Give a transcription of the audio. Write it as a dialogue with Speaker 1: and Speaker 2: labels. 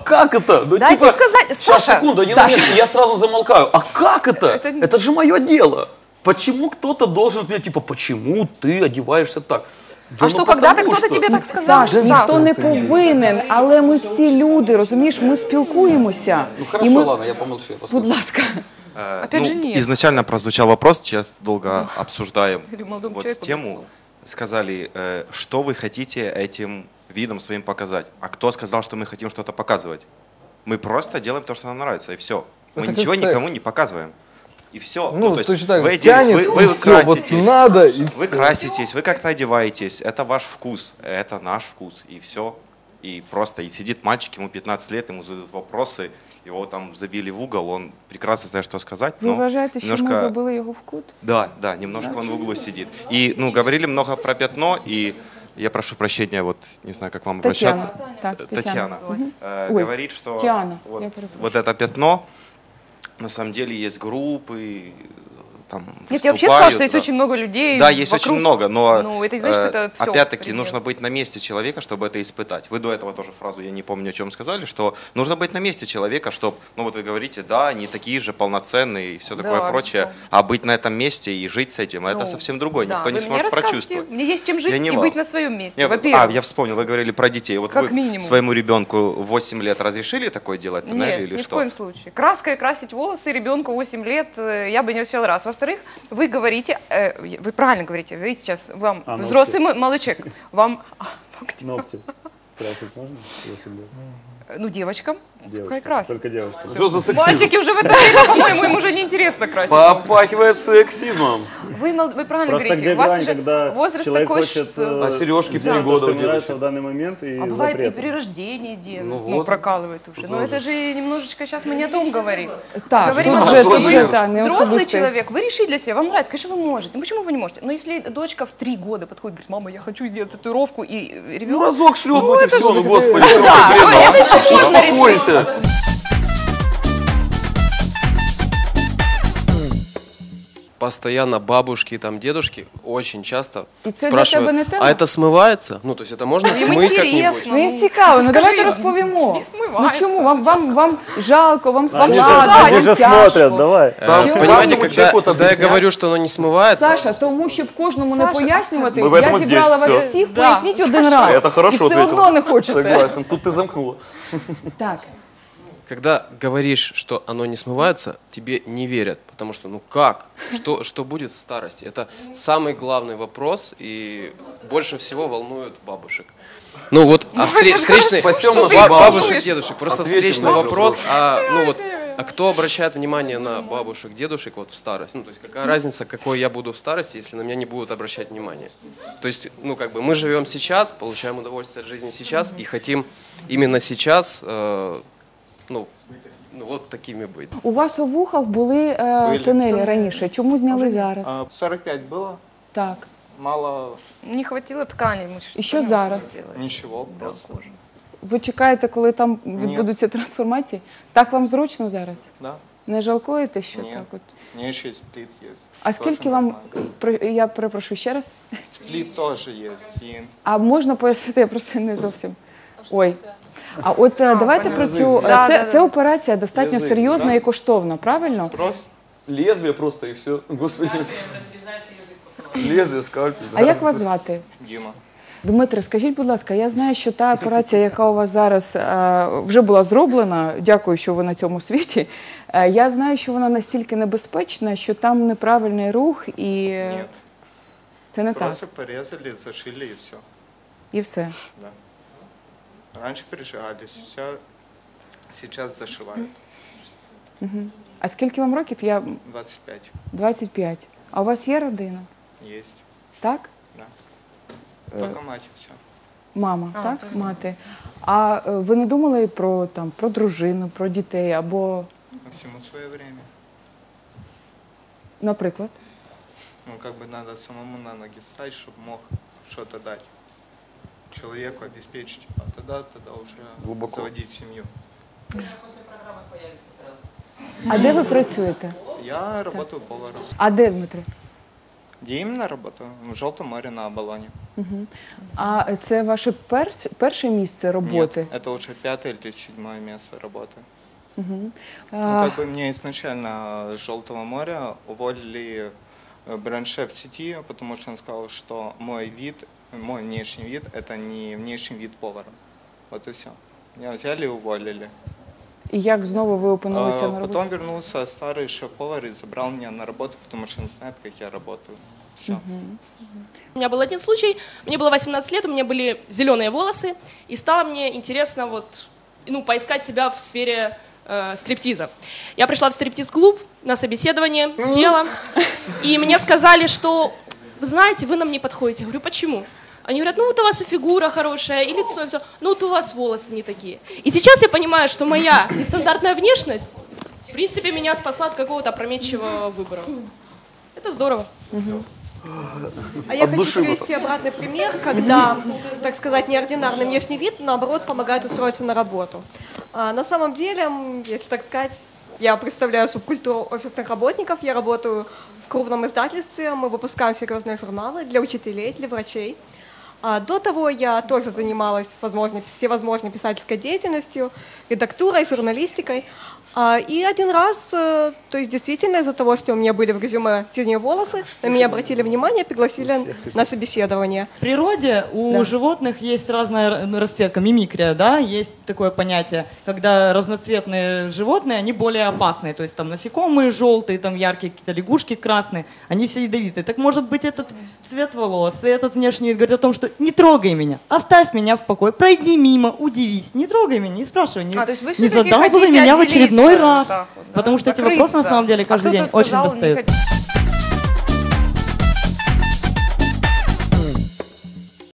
Speaker 1: как это? Ну,
Speaker 2: Дайте
Speaker 1: типа,
Speaker 2: сказать,
Speaker 1: сейчас,
Speaker 2: Саша.
Speaker 1: секунду, один
Speaker 2: Саша.
Speaker 1: момент, я сразу замолкаю. А как это?
Speaker 2: Это
Speaker 1: же мое дело. Почему кто-то должен ответить, типа, почему ты одеваешься так? Да,
Speaker 2: А що, когда-то хто-то тебе так сказав?
Speaker 3: Саша, ніхто не повинен, але ми всі люди, розумієш, ми спілкуємося.
Speaker 1: Ну хорошо, ладно, я помолчу. Я
Speaker 3: Будь
Speaker 1: послушаю.
Speaker 3: ласка.
Speaker 2: Опять же нет.
Speaker 4: Изначально прозвучал вопрос, сейчас долго обсуждаем
Speaker 2: Или молодому
Speaker 4: вот
Speaker 2: человеку
Speaker 4: тему.
Speaker 2: дать
Speaker 4: Сказали, что вы хотите этим видом своим показать. А кто сказал, что мы хотим что-то показывать? Мы просто делаем то, что нам нравится, и все. Мы
Speaker 5: Это
Speaker 4: ничего
Speaker 5: как секс.
Speaker 4: никому не показываем. И все.
Speaker 5: Ну,
Speaker 4: то есть
Speaker 5: точно так,
Speaker 4: вы оделись,
Speaker 5: тянет,
Speaker 4: вы
Speaker 5: и всё, вот
Speaker 4: краситесь.
Speaker 5: надо, и
Speaker 4: Вы
Speaker 5: всё.
Speaker 4: краситесь, вы как-то одеваетесь. Это ваш вкус, это наш вкус, и все. И просто и сидит мальчик, ему 15 лет, ему задают вопросы, его там забили в угол, он прекрасно знает, что сказать.
Speaker 3: Ви
Speaker 4: но
Speaker 3: вважаєте, що ми
Speaker 4: немножко...
Speaker 3: забили його в кут?
Speaker 4: Да, немножко он в углу сидит. И, ну, говорили много про пятно, и я прошу прощения, вот, не знаю, как вам обращаться.
Speaker 3: Так,
Speaker 4: Татьяна
Speaker 3: Ой,
Speaker 4: говорит, что
Speaker 3: Тиана,
Speaker 4: вот,
Speaker 3: я перепрошую.
Speaker 4: вот это пятно, на самом деле есть группы, там,
Speaker 2: Нет, я вообще сказала,
Speaker 4: выступают,
Speaker 2: что есть
Speaker 4: да.
Speaker 2: очень много людей.
Speaker 4: Да, есть
Speaker 2: вокруг.
Speaker 4: очень много, но
Speaker 2: Ну, это не значит, что это всё
Speaker 4: опять-таки
Speaker 2: предел.
Speaker 4: нужно быть на месте человека, чтобы это испытать. Вы до этого тоже фразу, я не помню, о чем сказали, что нужно быть на месте человека, чтобы, ну вот вы говорите, да, они такие же полноценные и все
Speaker 2: Да,
Speaker 4: такое прочее,
Speaker 2: безусловно.
Speaker 4: а быть на этом месте и жить с этим, это
Speaker 2: Ну,
Speaker 4: совсем другое,
Speaker 2: да,
Speaker 4: никто
Speaker 2: вы
Speaker 4: не
Speaker 2: мне
Speaker 4: сможет
Speaker 2: рассказывайте,
Speaker 4: прочувствовать.
Speaker 2: мне есть чем жить
Speaker 4: Я не
Speaker 2: и
Speaker 4: вам.
Speaker 2: быть на своем месте,
Speaker 4: Не,
Speaker 2: во-первых.
Speaker 4: я вспомнил, вы говорили про детей. Вот
Speaker 2: Как
Speaker 4: вы
Speaker 2: минимум.
Speaker 4: своему ребенку 8 лет разрешили такое делать,
Speaker 2: Нет,
Speaker 4: Нелли, или
Speaker 2: ни в
Speaker 4: что?
Speaker 2: коем случае. Краской красить волосы ребенку 8 лет я бы не разрешала, раз. Во-вторых, вы говорите, вы правильно говорите, вы сейчас, вам, взрослый малышек, вам,
Speaker 6: Ногти красить можно? Если бы-
Speaker 2: ну, девочкам, пускай
Speaker 6: Девочкам.
Speaker 2: красить.
Speaker 6: Только девочкам.
Speaker 1: Что за сексизм?
Speaker 2: Мальчики уже в это время, по-моему, им уже неинтересно красить.
Speaker 1: Попахивает сексизмом.
Speaker 2: Вы правильно
Speaker 6: Просто
Speaker 2: говорите,
Speaker 6: где
Speaker 2: у вас
Speaker 6: грань,
Speaker 2: уже
Speaker 6: когда
Speaker 2: возраст
Speaker 6: человек
Speaker 2: такой,
Speaker 6: хочет
Speaker 2: что...
Speaker 1: А сережки в
Speaker 6: делать
Speaker 1: 3
Speaker 6: то,
Speaker 1: года
Speaker 6: что
Speaker 1: у
Speaker 6: ему нравится
Speaker 1: девочек.
Speaker 6: в данный момент, и
Speaker 2: А бывает и
Speaker 6: запрет.
Speaker 2: при рождении делают,
Speaker 1: Ну
Speaker 2: ну,
Speaker 1: вот.
Speaker 2: прокалывают уже. Но это же немножечко, сейчас мы не о том говорим.
Speaker 3: Так,
Speaker 2: Говорим
Speaker 3: тут
Speaker 2: о
Speaker 3: вже,
Speaker 2: том,
Speaker 3: тут
Speaker 2: что
Speaker 3: вже,
Speaker 2: вы
Speaker 3: та, не
Speaker 2: взрослый
Speaker 3: особисте.
Speaker 2: человек, вы решили для себя, вам нравится, конечно, вы можете. Ну почему вы не можете? Но если дочка в 3 года подходит, говорит, мама, я хочу сделать татуировку, и
Speaker 1: Ну
Speaker 2: ребенок...
Speaker 1: разок шлепнуть и все, ну господи.
Speaker 2: Да, ну, это еще можно решить.
Speaker 1: Успокойся.
Speaker 7: Постоянно бабушки, там, дедушки очень часто
Speaker 3: И це для
Speaker 7: спрашивают,
Speaker 3: тебе не тема?
Speaker 7: а это смывается? Ну, то есть это можно
Speaker 2: Им
Speaker 7: смыть как-нибудь?
Speaker 2: интересно.
Speaker 3: Ну, їм цікаво, ну
Speaker 2: Скажи
Speaker 3: давайте
Speaker 2: їм.
Speaker 3: розповімо.
Speaker 2: Не смивається.
Speaker 3: Ну чому? Вам жалко, вам
Speaker 6: Они же-
Speaker 3: складно,
Speaker 6: они
Speaker 3: вам
Speaker 6: же
Speaker 3: тяжко.
Speaker 6: смотрят, давай.
Speaker 7: Понимаете,
Speaker 1: каждому
Speaker 7: когда,
Speaker 1: человеку это
Speaker 7: когда я
Speaker 1: объяснять.
Speaker 7: говорю, что оно не смывается,
Speaker 3: Саша, тому, щоб кожному не
Speaker 2: Саша,
Speaker 3: пояснювати,
Speaker 1: ми в
Speaker 3: я
Speaker 1: этому
Speaker 3: зібрала
Speaker 1: здесь,
Speaker 3: вас
Speaker 1: все.
Speaker 3: всіх,
Speaker 2: Да.
Speaker 3: поясніть один раз.
Speaker 1: Это хорошо
Speaker 3: І все
Speaker 1: ответил.
Speaker 3: одно не хочете.
Speaker 1: Согласен, тут ты замкнула.
Speaker 3: Так,
Speaker 7: когда говоришь, что оно не смывается, тебе не верят, потому что, ну как? Что будет в старости? Это самый главный вопрос, и больше всего волнует бабушек. Ну вот, встречный
Speaker 1: Спасем наших
Speaker 7: бабушек,
Speaker 1: бабушек.
Speaker 7: дедушек, просто
Speaker 1: Ответим
Speaker 7: встречный
Speaker 1: на этот
Speaker 7: вопрос, а кто обращает внимание на бабушек, дедушек вот в старость? Ну, то есть какая разница, какой я буду в старости, если на меня не будут обращать внимание? То есть, ну, как бы мы живем сейчас, получаем удовольствие от жизни сейчас и хотим именно сейчас, ну, вот такими быть.
Speaker 3: у вас у вухах були тунелі раніше. Чому зняли зараз?
Speaker 8: 45 было,
Speaker 3: Так.
Speaker 8: мало
Speaker 2: Не хватило ткани. Мы
Speaker 3: І що
Speaker 2: понимаем,
Speaker 3: зараз?
Speaker 2: что делать.
Speaker 8: ничего, просто.
Speaker 3: Ви чекаєте, коли там відбудуться трансформації? Так вам зручно зараз?
Speaker 8: Да,
Speaker 3: Не жалкуєте, що
Speaker 8: Ні.
Speaker 3: так от?
Speaker 8: мне еще и сплит есть.
Speaker 3: А
Speaker 8: Тоже
Speaker 3: скільки вам,
Speaker 8: нормально.
Speaker 3: я перепрошую ще раз,
Speaker 8: Сплит тоже есть. И
Speaker 3: а можна пояснити, я просто не зовсім. Ой. А от давайте про цю,
Speaker 2: Да,
Speaker 3: це,
Speaker 2: да, да.
Speaker 3: це операція достатньо
Speaker 1: Язик,
Speaker 3: серйозна
Speaker 8: да.
Speaker 3: і коштовна, правильно?
Speaker 8: просто
Speaker 1: Лезвие просто и все. Господи. Лезвие, скальпель.
Speaker 3: А як вас звати?
Speaker 8: Дима.
Speaker 3: Дмитре, скажіть, будь ласка, я знаю, що та операція, яка у вас зараз вже була зроблена, дякую, що ви на цьому світі, я знаю, що вона настільки небезпечна, що там неправильний рух і
Speaker 8: Нет,
Speaker 3: це не так.
Speaker 8: просто порезали, зашили и все.
Speaker 3: І все.
Speaker 8: Да. Раньше прижигали, сейчас зашивают.
Speaker 3: А скільки вам років? Я
Speaker 8: 25
Speaker 3: 25. А у вас є родина?
Speaker 8: есть.
Speaker 3: Так?
Speaker 8: Только мать все.
Speaker 3: Мама,
Speaker 2: А,
Speaker 3: так?
Speaker 2: так.
Speaker 3: Мати. А ви не думали про, там, про дружину, про дітей або,
Speaker 8: Всему свое время.
Speaker 3: наприклад?
Speaker 8: Ну, как бы надо самому на ноги встать, чтобы мог что-то дать человеку, обеспечить. А тогда уже
Speaker 1: Глубоко.
Speaker 8: заводить семью.
Speaker 3: А де ви працюєте?
Speaker 8: Я работаю поваром.
Speaker 3: А де, Дмитро?
Speaker 8: Где именно работаю? В Желтом море на Оболоне.
Speaker 3: А це ваше перше місце роботи?
Speaker 8: Нет, это уже 5-е или 7-е место работы. Ну,
Speaker 3: А,
Speaker 8: как бы мне изначально с Желтого моря уволили бренд-шеф сети, потому что он сказал, что мой внешний вид – это не внешний вид повара. Вот и все. Меня взяли и уволили.
Speaker 3: І як знову ви опинилися на роботі?
Speaker 8: Потом вернулся старый шеф-повар и забрал меня на работу, потому что он знает, как я работаю. Все.
Speaker 5: У меня был один случай, мне было 18 лет, у меня были зеленые волосы, и стало мне интересно вот, ну, поискать себя в сфере стриптиза. Я пришла в стриптиз-клуб на собеседование, села, и мне сказали, что, вы знаете, вы нам не подходите. Я говорю, почему? Они говорят, ну вот у вас и фигура хорошая, и лицо, и все, ну вот у вас волосы не такие. И сейчас я понимаю, что моя нестандартная внешность, в принципе, меня спасла от какого-то опрометчивого выбора. Это здорово.
Speaker 9: А я
Speaker 1: От
Speaker 9: хочу
Speaker 1: души
Speaker 9: привести обратный пример, когда, так сказать, неординарный внешний вид, наоборот, помогает устроиться на работу. На самом деле, если так сказать, я представляю субкультуру офисных работников, я работаю в крупном издательстве, мы выпускаем серьезные журналы для учителей, для врачей. До того я тоже занималась всевозможной писательской деятельностью, редактурой, журналистикой. И один раз, то есть действительно из-за того, что у меня были в резюме синие волосы, на меня обратили внимание, пригласили на собеседование.
Speaker 10: В природе у животных есть разная расцветка, мимикрия, да, есть такое понятие, когда разноцветные животные, они более опасные, то есть там насекомые желтые, там яркие какие-то лягушки красные, они все ядовитые. Так может быть этот цвет волос и этот внешний вид говорит о том, что не трогай меня, оставь меня в покое, пройди мимо, удивись, не трогай меня, не спрашивай, не,
Speaker 2: то есть вы
Speaker 10: не
Speaker 2: всё-таки
Speaker 10: задалбывай
Speaker 2: хотите
Speaker 10: меня в
Speaker 2: отделиться,
Speaker 10: очередной раз,
Speaker 2: так вот, да,
Speaker 10: потому что эти
Speaker 2: закрыться.
Speaker 10: вопросы на самом деле каждый день
Speaker 2: кто-то
Speaker 10: очень
Speaker 2: сказал, не
Speaker 10: достают.
Speaker 2: хотите.